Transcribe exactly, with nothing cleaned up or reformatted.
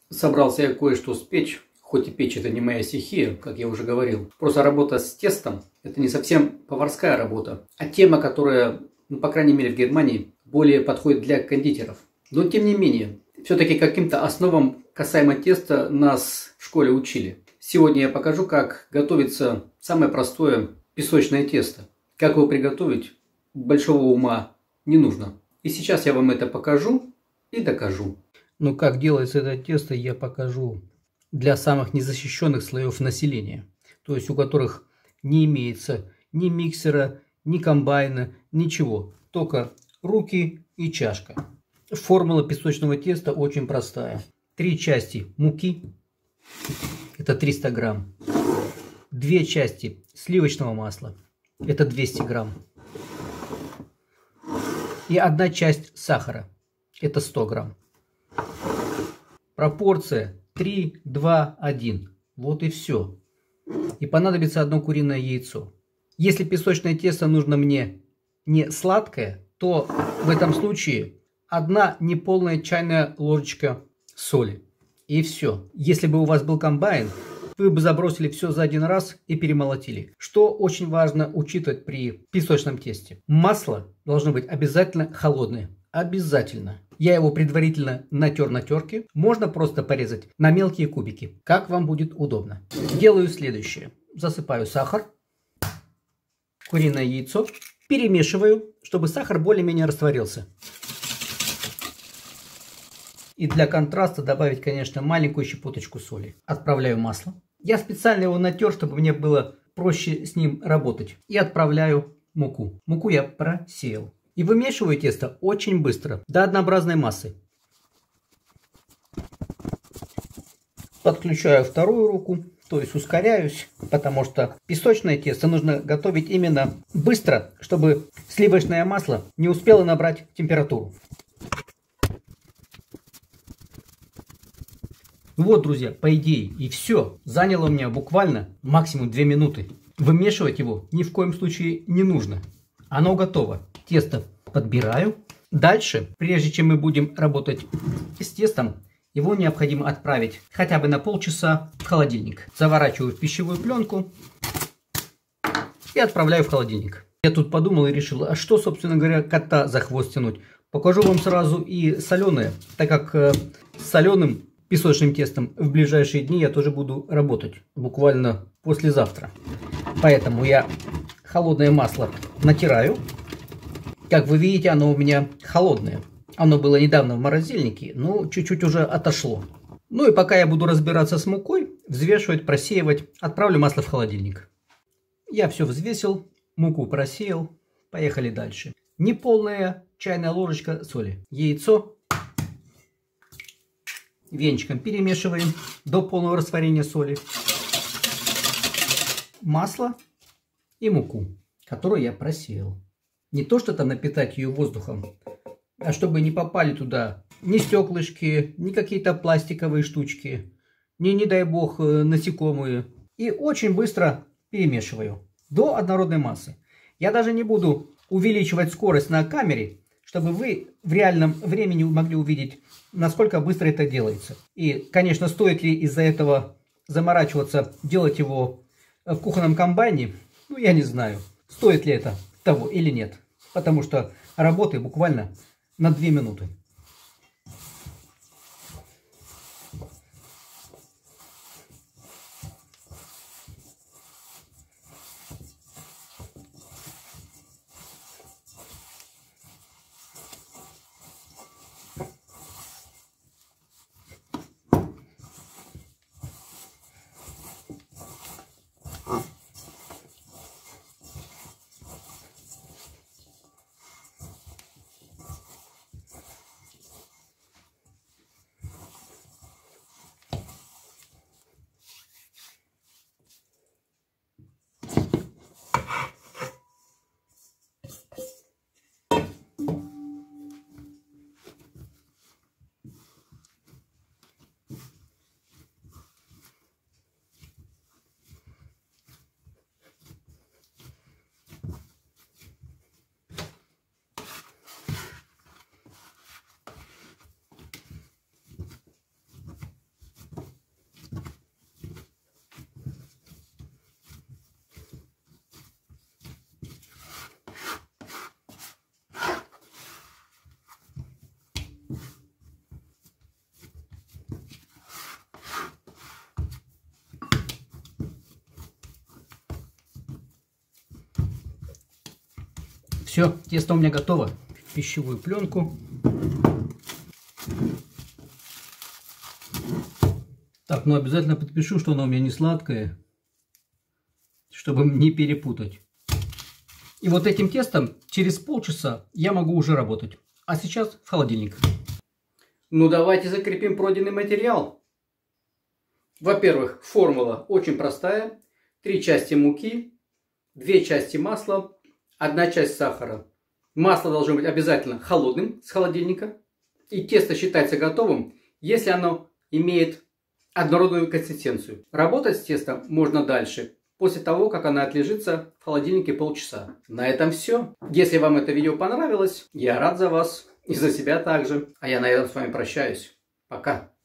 Собрался я кое-что спечь, хоть и печь это не моя стихия, как я уже говорил. Просто работа с тестом – это не совсем поварская работа, а тема, которая, ну, по крайней мере в Германии, более подходит для кондитеров. Но тем не менее, все-таки каким-то основам касаемо теста нас в школе учили. Сегодня я покажу, как готовится самое простое песочное тесто. Как его приготовить, большого ума не нужно. И сейчас я вам это покажу и докажу. Но как делается это тесто, я покажу для самых незащищенных слоев населения. То есть у которых не имеется ни миксера, ни комбайна, ничего. Только руки и чашка. Формула песочного теста очень простая. Три части муки. Это триста грамм. Две части сливочного масла. Это двести грамм. И одна часть сахара. Это сто грамм. Пропорция три, два, один. Вот и все. И понадобится одно куриное яйцо. Если песочное тесто нужно мне не сладкое, то в этом случае одна неполная чайная ложечка соли. И все. Если бы у вас был комбайн, вы бы забросили все за один раз и перемолотили. Что очень важно учитывать при песочном тесте. Масло должно быть обязательно холодное. Обязательно. Я его предварительно натер на терке. Можно просто порезать на мелкие кубики. Как вам будет удобно. Делаю следующее. Засыпаю сахар, куриное яйцо. Перемешиваю, чтобы сахар более-менее растворился. И для контраста добавить, конечно, маленькую щепоточку соли. Отправляю масло. Я специально его натер, чтобы мне было проще с ним работать. И отправляю муку. Муку я просеял. И вымешиваю тесто очень быстро, до однообразной массы. Подключаю вторую руку, то есть ускоряюсь, потому что песочное тесто нужно готовить именно быстро, чтобы сливочное масло не успело набрать температуру. Вот, друзья, по идее и все. Заняло у меня буквально максимум две минуты. Вымешивать его ни в коем случае не нужно. Оно готово. Тесто подбираю. Дальше, прежде чем мы будем работать с тестом, его необходимо отправить хотя бы на полчаса в холодильник. Заворачиваю в пищевую пленку и отправляю в холодильник. Я тут подумал и решил, а что, собственно говоря, кота за хвост тянуть? Покажу вам сразу и соленое, так как э, с соленым песочным тестом в ближайшие дни я тоже буду работать, буквально послезавтра. Поэтому я холодное масло натираю. Как вы видите, оно у меня холодное. Оно было недавно в морозильнике, но чуть-чуть уже отошло. Ну и пока я буду разбираться с мукой, взвешивать, просеивать, отправлю масло в холодильник. Я все взвесил, муку просеял, поехали дальше. Неполная чайная ложечка соли. Яйцо. Венчиком перемешиваем до полного растворения соли. Масло и муку, которую я просеял. Не то, что там напитать ее воздухом, а чтобы не попали туда ни стеклышки, ни какие-то пластиковые штучки, ни, не дай бог, насекомые. И очень быстро перемешиваю до однородной массы. Я даже не буду увеличивать скорость на камере, чтобы вы в реальном времени могли увидеть, насколько быстро это делается. И, конечно, стоит ли из-за этого заморачиваться, делать его в кухонном комбайне, ну, я не знаю, стоит ли это того или нет. Потому что работы буквально на две минуты. Все, тесто у меня готово. В пищевую пленку. Так, ну обязательно подпишу, что оно у меня не сладкое, чтобы не перепутать. И вот этим тестом через полчаса я могу уже работать. А сейчас в холодильник. Ну давайте закрепим пройденный материал. Во-первых, формула очень простая. Три части муки, две части масла, одна часть сахара. Масло должно быть обязательно холодным с холодильника. И тесто считается готовым, если оно имеет однородную консистенцию. Работать с тестом можно дальше, после того, как оно отлежится в холодильнике полчаса. На этом все. Если вам это видео понравилось, я рад за вас и за себя также. А я на этом с вами прощаюсь. Пока.